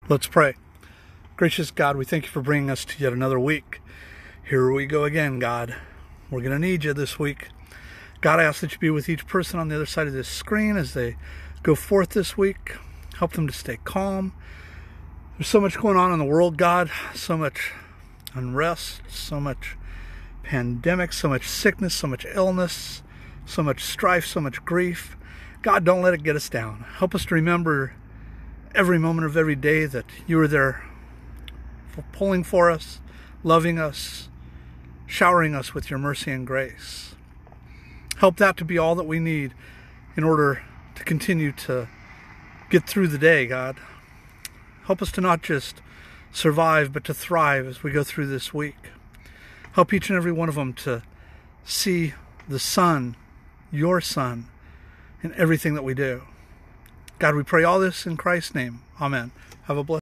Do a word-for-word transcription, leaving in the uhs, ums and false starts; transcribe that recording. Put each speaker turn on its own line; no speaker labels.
Let's pray. Gracious God, we thank you for bringing us to yet another week. Here we go again, God. We're going to need you this week. God, I ask that you be with each person on the other side of this screen as they go forth this week. Help them to stay calm. There's so much going on in the world, God. So much unrest, so much pandemic, so much sickness, so much illness, so much strife, so much grief. God, don't let it get us down. Help us to remember every moment of every day that you are there for pulling for us, loving us, showering us with your mercy and grace. Help that to be all that we need in order to continue to get through the day, God. Help us to not just survive, but to thrive as we go through this week. Help each and every one of them to see the Son, your Son, in everything that we do. God, we pray all this in Christ's name. Amen. Have a blessed